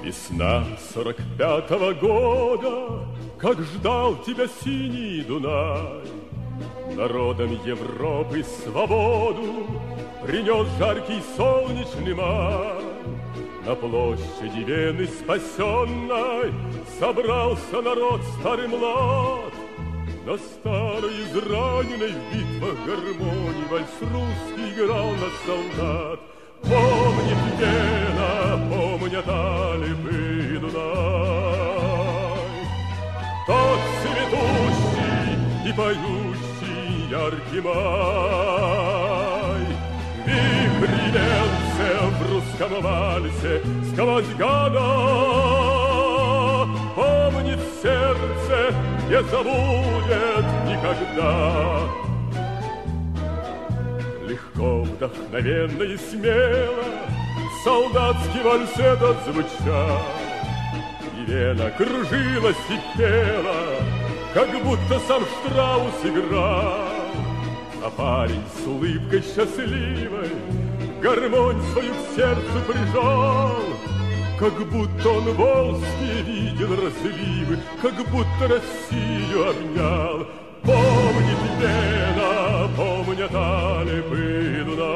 Весна 45-го года, как ждал тебя синий Дунай, народам Европы свободу принес жаркий солнечный май. На площади Вены спасенной собрался народ старый млад. На старой израненной в битвах гармонии вальс русский играл на солдат. Помнит Вена, помнят Алпы и Дунай, тот цветущий и поющий яркий май. Вихри венцев в русском вальсе сквозь года помнит сердце, не забудет никогда. Легко, вдохновенно и смело солдатский вальс этот звучал, и Вена кружилась и пела, как будто сам Штраус играл. А парень с улыбкой счастливой гармонь свою к сердцу прижал, как будто он Волжские видел разливы, как будто Россию обнял. Помнит Вена, помнят Алпы и Дунай,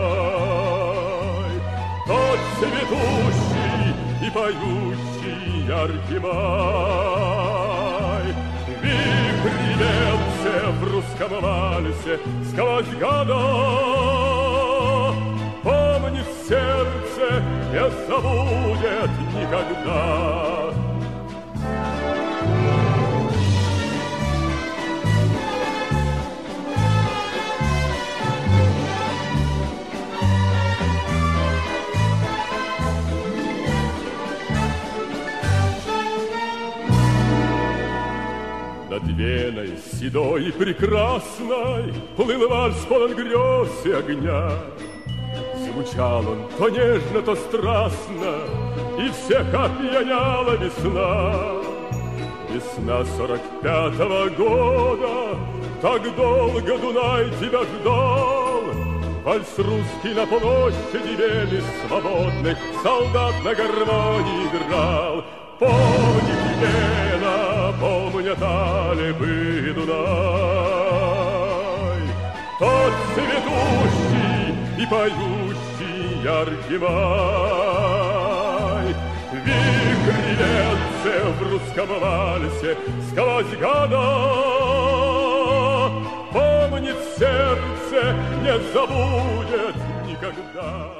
тот цветущий и поющий яркий май. Вихри венцев в русском вальсе сквозь года помнит сердце, не забудет никогда. Над Веной седой и прекрасной плыл вальс полон грез и огня. Звучал он то нежно, то страстно, и всех опьяняла весна. Весна 45-го года, так долго Дунай тебя ждал. Вальс русский на площади Вены свободных солдат на гармонии играл. Помнит Вена, помнят Алпы и Дунай, тот цветущий и поющий яркий май. Вихри венцев в русском вальсе сквозь года помнит сердце, не забудет никогда.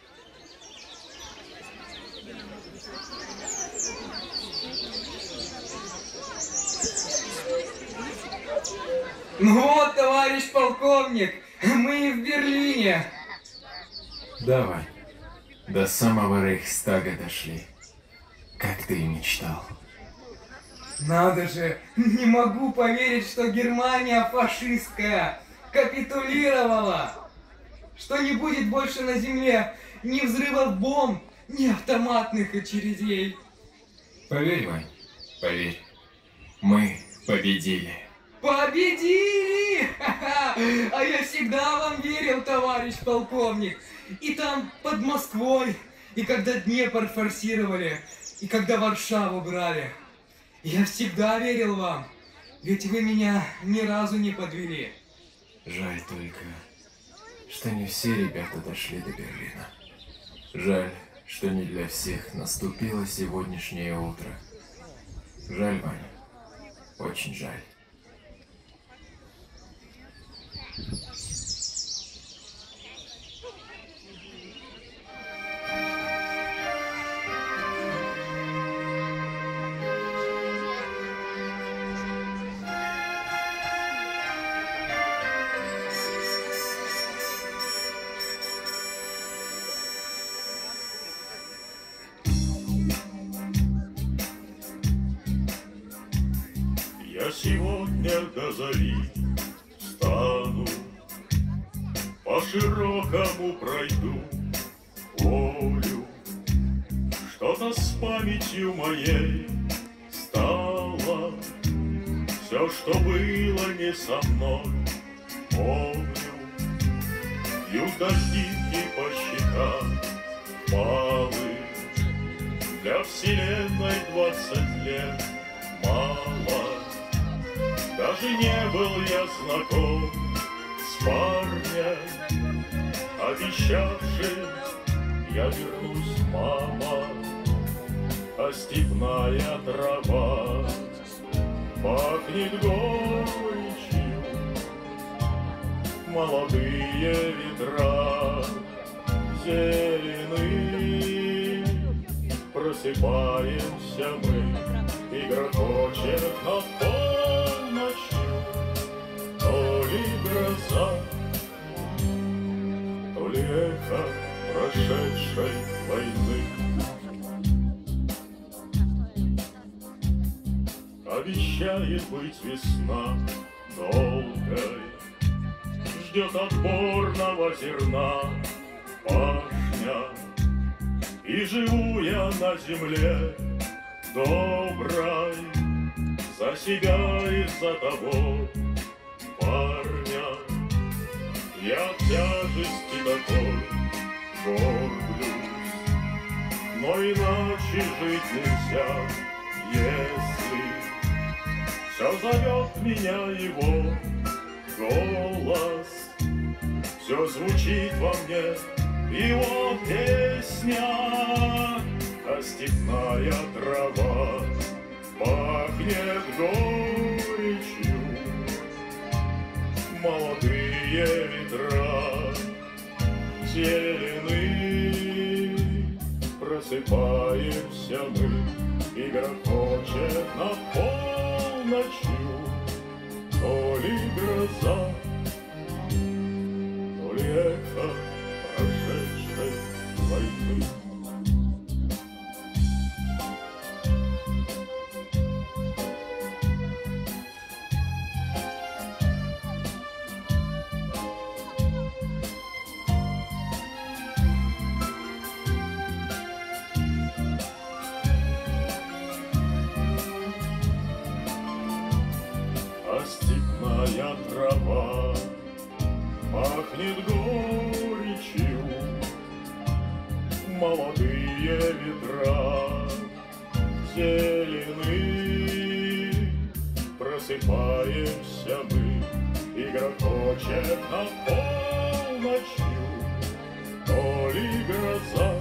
Ну вот, товарищ полковник, мы в Берлине. Давай, до самого Рейхстага дошли, как ты и мечтал. Надо же, не могу поверить, что Германия фашистская капитулировала. Что не будет больше на земле ни взрывов бомб, ни автоматных очередей. Поверь, Вань, поверь, мы победили. Победили! А я всегда вам верил, товарищ полковник. И там, под Москвой, и когда Днепр форсировали, и когда Варшаву брали. Я всегда верил вам, ведь вы меня ни разу не подвели. Жаль только, что не все ребята дошли до Берлина. Жаль, что не для всех наступило сегодняшнее утро. Жаль, Ваня, очень жаль. Я сегодня до зари встану, по широкому пройду полю. Что-то с памятью моей стало, все, что было не со мной, помню. Бьют дождики по щекам, палы, Для вселенной 20 лет мало. Даже не был я знаком с парнем, обещавшим, я вернусь, мама. А степная трава пахнет горечью, молодые ветра зелены. Просыпаемся мы, и грохочет над полночью то ли гроза, то ли эхо прошедшей войны. Обещает быть весна долгой, ждет отборного зерна пашня. И живу я на земле доброй за себя и за того парня. Я от тяжести такой горблюсь, но иначе жить нельзя, если все зовет меня его голос, все звучит во мне его песня, а степная трава пахнет горечью, молодые ветра зелены. Просыпаемся мы, и грохочет над полночью то ли гроза, то ли эхо прошедшей войны. А степная трава пахнет горечью, молодые ветра зелены. Просыпаемся мы, и грохочет над полночью то ли гроза,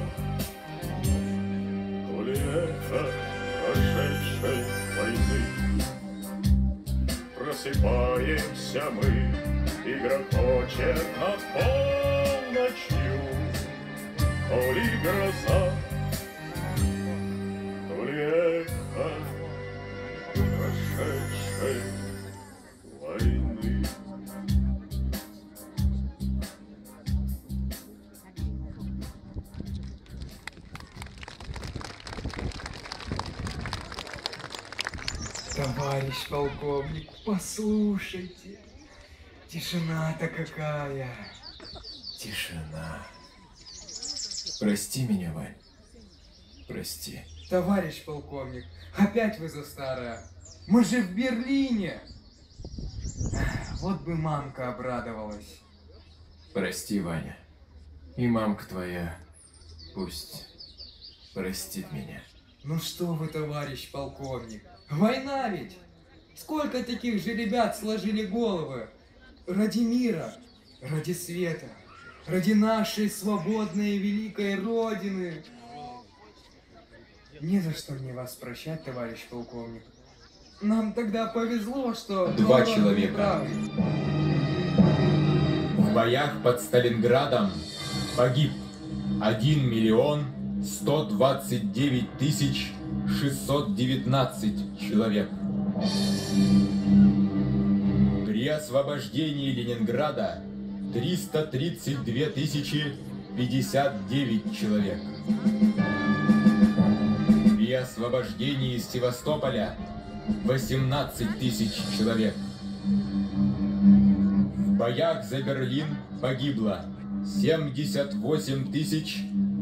то ли эхо прошедшей войны. Просыпаемся мы, и грохочет над полночью то ли гроза, то ли эхо прошедшей войны. Товарищ полковник, послушайте, тишина-то какая. Тишина. Прости меня, Вань. Прости. Товарищ полковник, опять вы за старое. Мы же в Берлине. Вот бы мамка обрадовалась. Прости, Ваня. И мамка твоя пусть простит меня. Ну что вы, товарищ полковник, война ведь! Сколько таких же ребят сложили головы ради мира, ради света, ради нашей свободной и великой Родины. Не за что мне вас прощать, товарищ полковник. Нам тогда повезло, что... Два человека. В боях под Сталинградом погиб 1 миллион 129 тысяч 619 человек. При освобождении Ленинграда 332 тысячи 59 человек. При освобождении Севастополя 18 тысяч человек. В боях за Берлин погибло 78 тысяч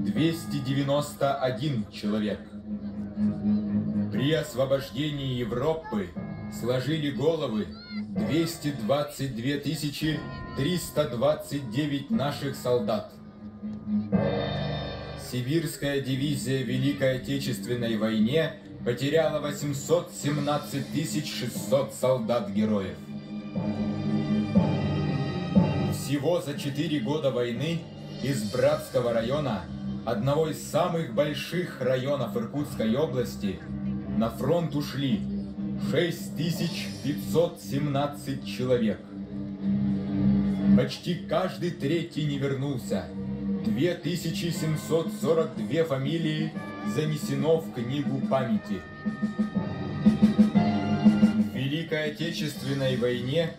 291 человек. При освобождении Европы сложили головы 222 тысячи 329 наших солдат. Сибирская дивизия в Великой Отечественной войне потеряла 817 600 солдат-героев. Всего за 4 года войны из Братского района, одного из самых больших районов Иркутской области, на фронт ушли 6517 человек. Почти каждый третий не вернулся. 2742 фамилии занесено в книгу памяти. В Великой Отечественной войне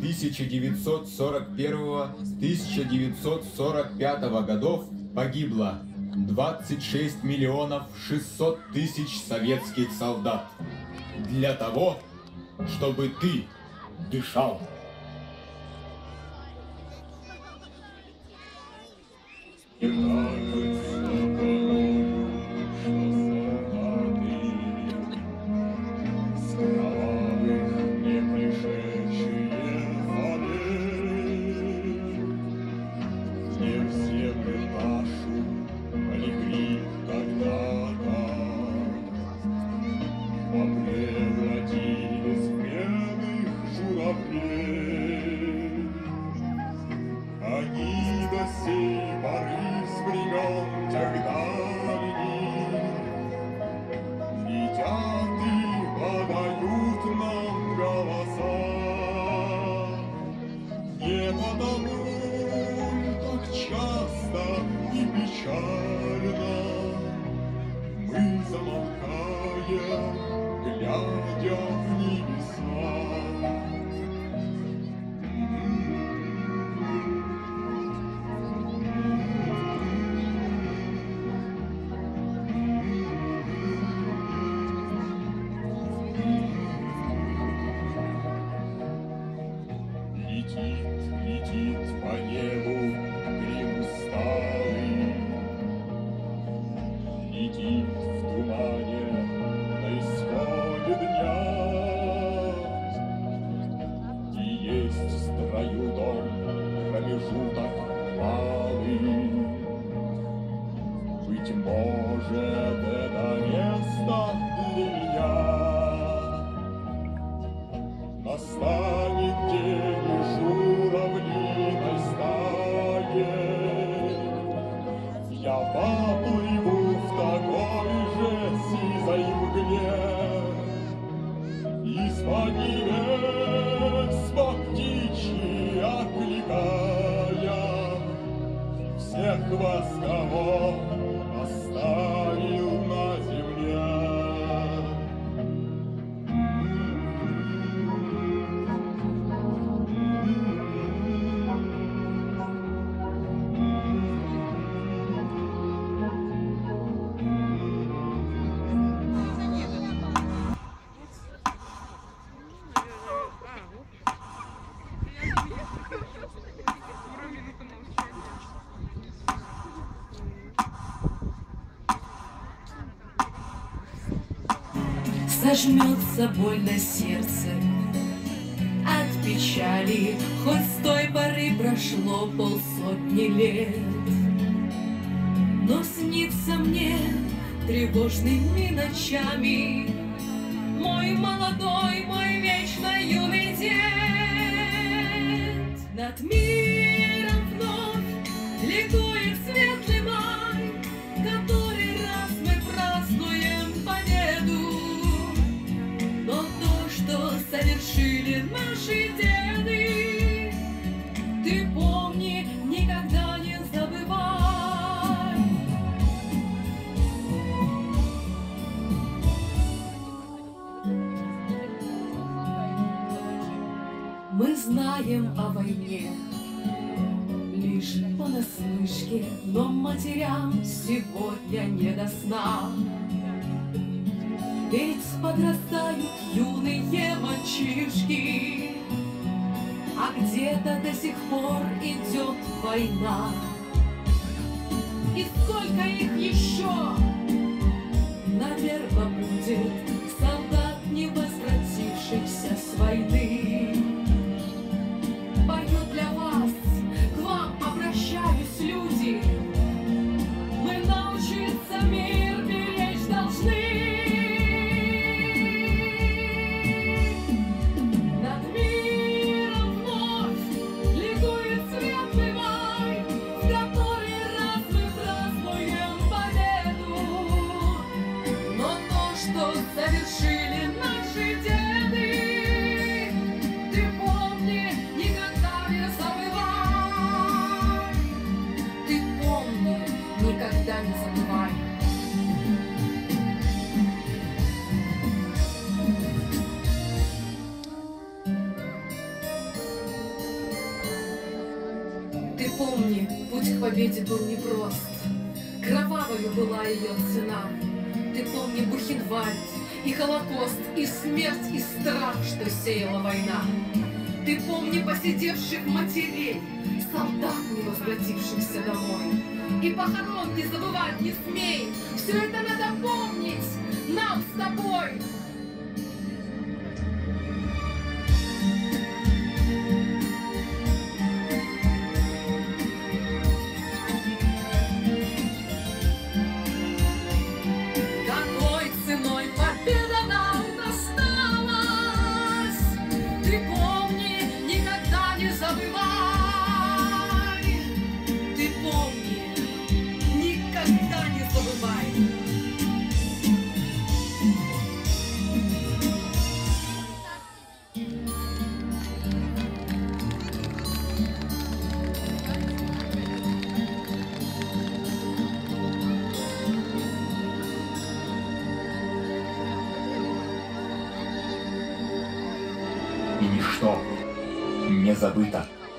1941-1945 годов погибло 26 миллионов 600 тысяч советских солдат. Для того, чтобы ты дышал. Зажмется больно сердце от печали, хоть с той поры прошло 50 лет. Но снится мне тревожными ночами мой молодой, мой вечно юный дед. Над миром вновь ликует светлый май, который раз мы празднуем победу. Но то, что совершили наши деды, ты помни, никогда не забывай. Мы знаем о войне лишь понаслышке, но матерям сегодня не до сна. Ведь подрастают юные мальчишки, а где-то до сих пор идет война. И сколько их еще, наверное, будет солдат, не возвратившихся с войны. Пою для вас, к вам обращаюсь, люди, мы научим совершили наши деды. Ты помни, никогда не забывай. Ты помни, никогда не забывай. Ты помни, путь к победе был непрост. Кровавою была ее цена. Ты помни Бухенвальд и Холокост, и смерть, и страх, что сеяла война. Ты помни посидевших матерей, солдат, не возвратившихся домой. И похорон не забывать не смей. Все это надо помнить нам с тобой. Какой ценой победа нам досталась? Ты помни, никогда не забывай. Ты помни, никогда не забывай. И ничто не забыто.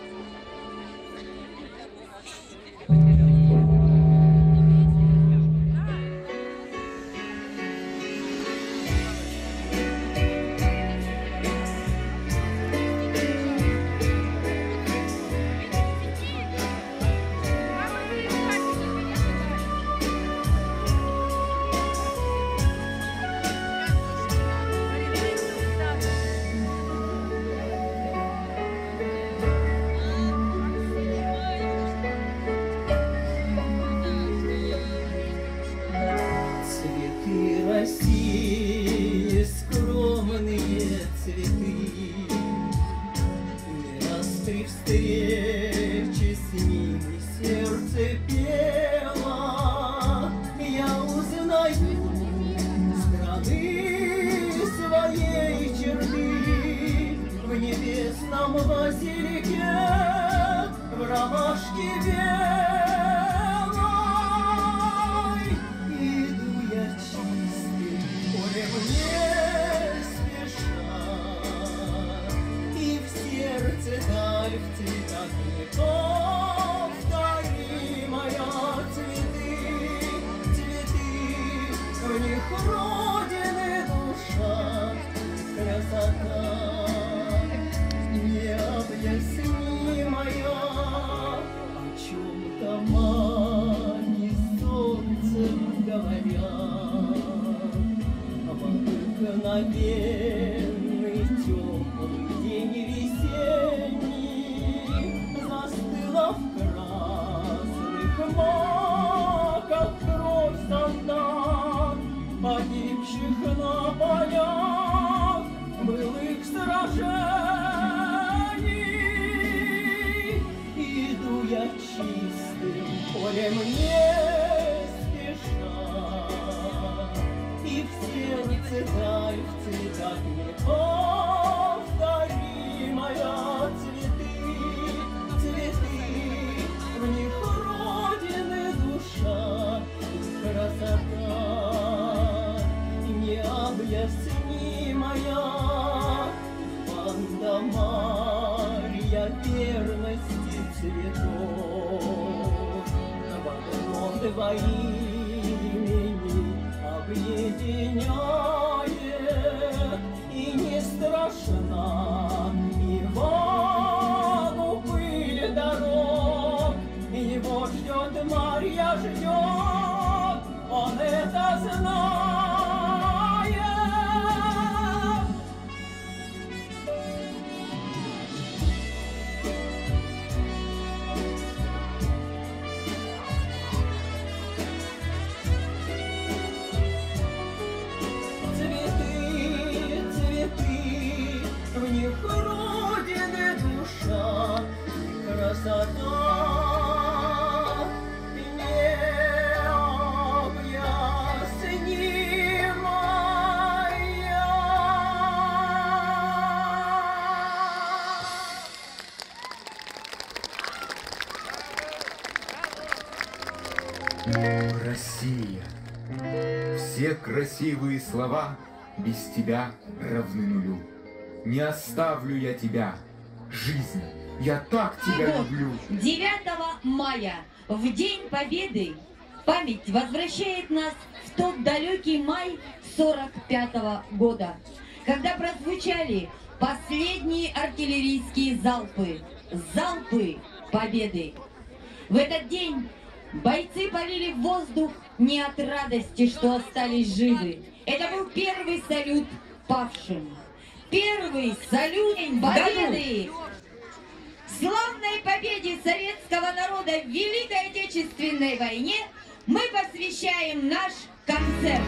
Цветы России, скромные цветы, не раз при встрече с ними сердце пело. Я узнаю страны своей черты в небесном базилике, в ромашке белой. Иду я чистым полем не спеша, и в сердце даль в цветах неповторимая. Цветы, цветы, в них родины душа, красота необъяснимая. О чем-то мани солнцем говорят, обыкновенный теплый день весенний застыла в красных маках кровь солдат, погибших на полях былых сражений. Иду я чистым полем не спеша, и в сердце даль в цветах неповторимая. Цветы, цветы, в них родины душа и красота необъяснимая. Ванда Марья верности цветов, одно два имени объединяет, и не страшна Ивану пыль дорог. Его ждет Марья, ждет, он это знает. Цветы, цветы, в них красивые слова без тебя равны нулю. Не оставлю я тебя, жизнь, я так тебя люблю. 9 мая, в День Победы, память возвращает нас в тот далекий май 45-го года, когда прозвучали последние артиллерийские залпы, залпы победы. В этот день бойцы полили в воздух не от радости, что остались живы. Это был первый салют павшим. Первый салют победы! Славной победе советского народа в Великой Отечественной войне мы посвящаем наш концерт.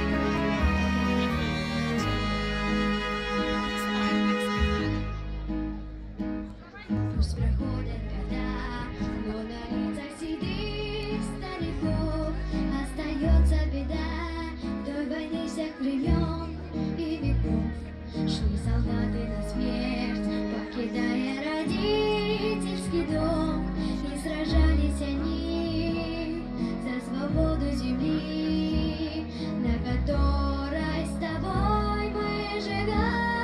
Пусть проходят года, но на лицах седых стариков остается беда той войны всех времен и веков. Шли солдаты на смерть, покидая родительский дом, и сражались они за свободу земли, на которой с тобой мы живем.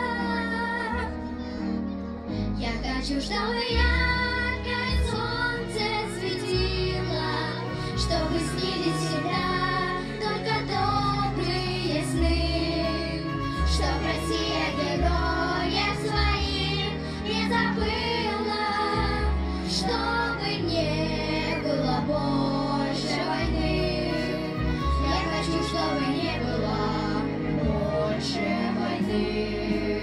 Я хочу, чтобы яркое солнце светило, чтобы снились всегда только добрые сны, чтоб Россия героев своих не забыла, чтобы не было больше войны. Я хочу, чтобы не было больше войны.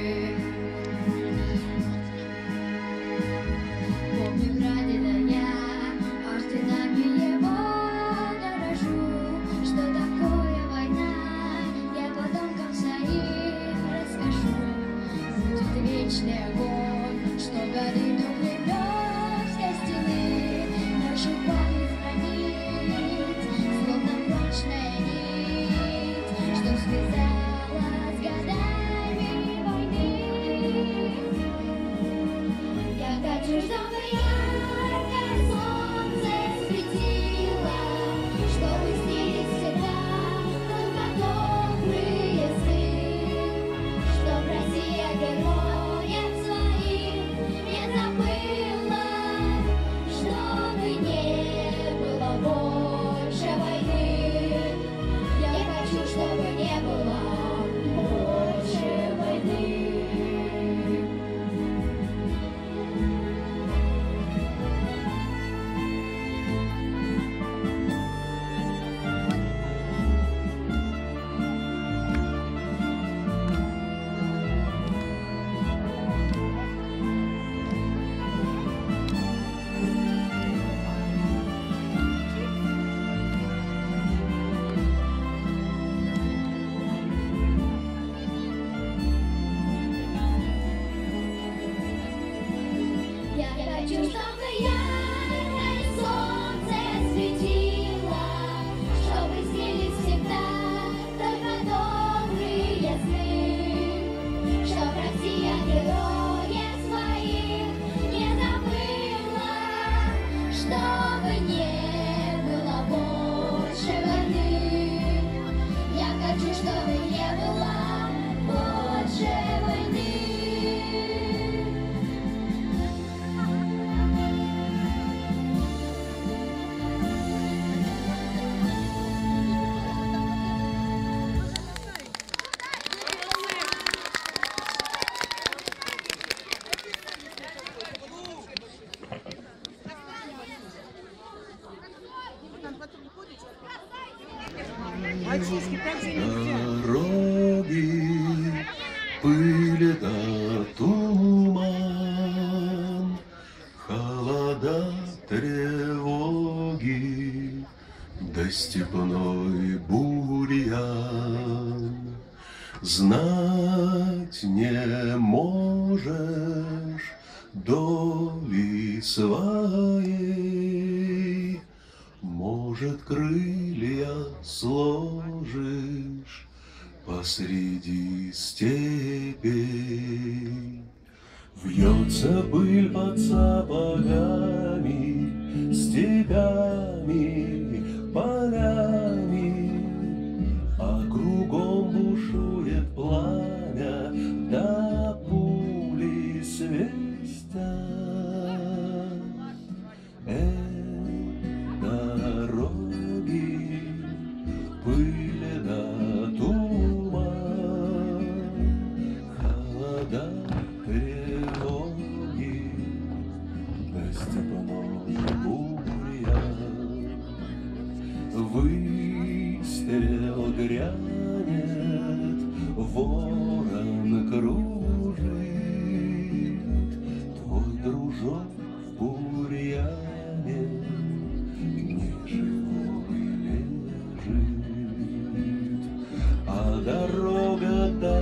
Помню прадеда я, орденами его дорожу, что такое война, я потомкам своим расскажу. Будет вечный огонь, что горит у Кремлевской стены, нашу память хранит, словно прочная нить, что связала с годами войны. Я хочу, чтобы яркое солнце светило, чтобы снились всегда только добрые сны, чтоб Россия героев своих не забыла, чтобы не было больше войны. Я хочу, чтобы не было больше войны. Я хочу, чтобы яркое солнце светило, чтобы снились всегда только добрые сны, чтоб Россия героев своих не забыла, чтобы не было больше войны. Я хочу, чтобы не было больше войны. Дороги, пыль да туман, холода, тревоги, да степной бурьян. Знать не можешь доли своей, может, крылья сложишь посреди степей. Вьется пыль под сапогами, степями, полями, а кругом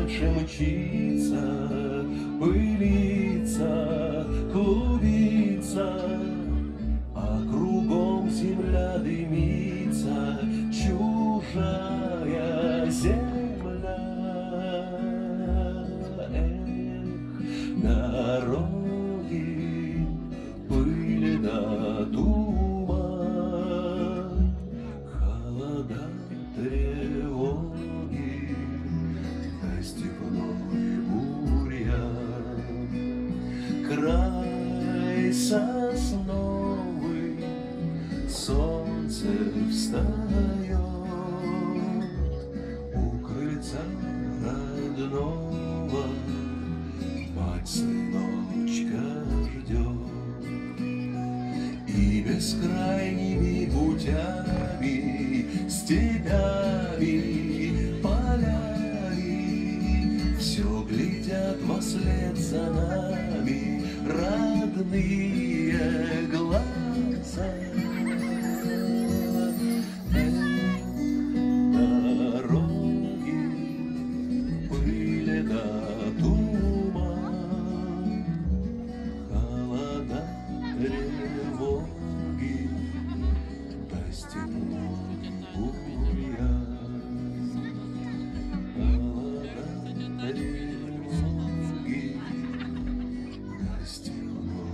дальше мчится, пылится, клубится, а кругом земля дымится, чужая земля. Дороги, пыль да туман, холода, тревоги, да степной бурьян. Край сосновый, солнце встает у крыльца родного. Мать сыночка ждет, и бескрайними путями, степями, полями все глядят вслед за нами родные глаза. Дороги, пыль да туман, холода, тревоги, да степной бурьян. Холода, тревоги, да степной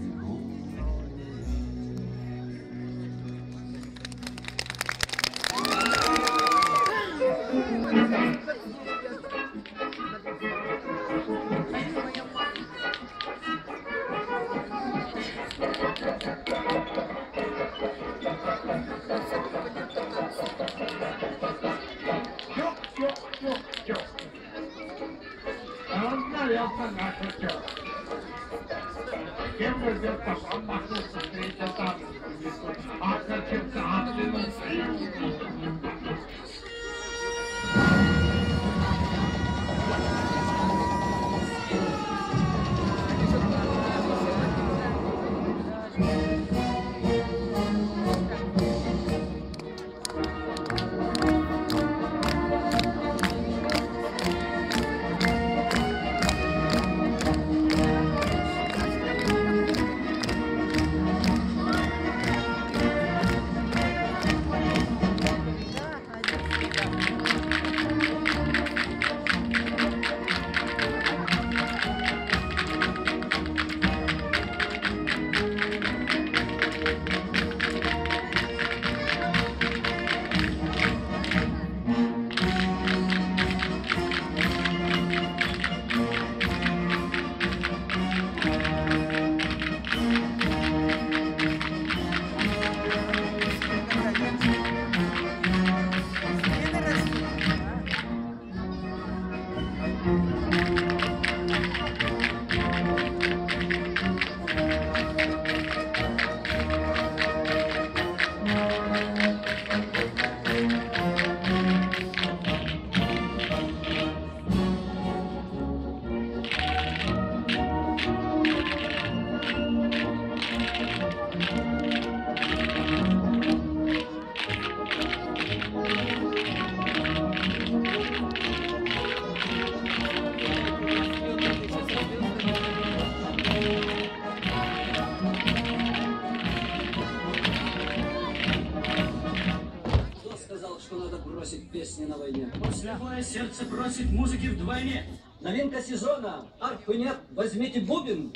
Остается наша тётка. Кем идет пошла махнуться, встретил там, а качется оттянул союз. Песни на войне. Слепое сердце просит музыки вдвойне. Новинка сезона. Арфы нет, возьмите бубен.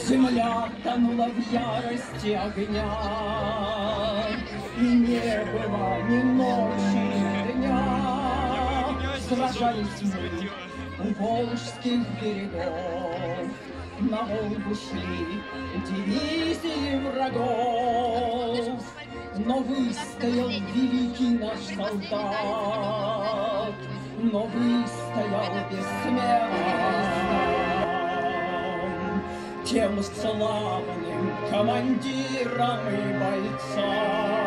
Земля тонула в ярости огня, и не было ни ночи, ни дня. Сражались мы у волжских берегов, на Волгу шли дивизии врагов. Но выстоял великий наш солдат, но выстоял бессмертный. Тем славным командирам и бойцам